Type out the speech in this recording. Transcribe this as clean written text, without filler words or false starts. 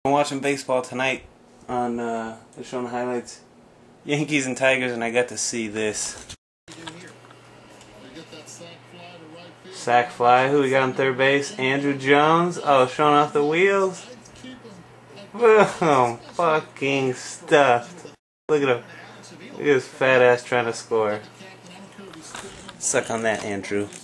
I'm watching baseball tonight on they're showing highlights. Yankees and Tigers, and I got to see this. Sack fly. Who we got on third base? Andruw Jones. Oh, showing off the wheels. Boom. Fucking stuffed. Look at him. Look at his fat ass trying to score. Suck on that, Andruw.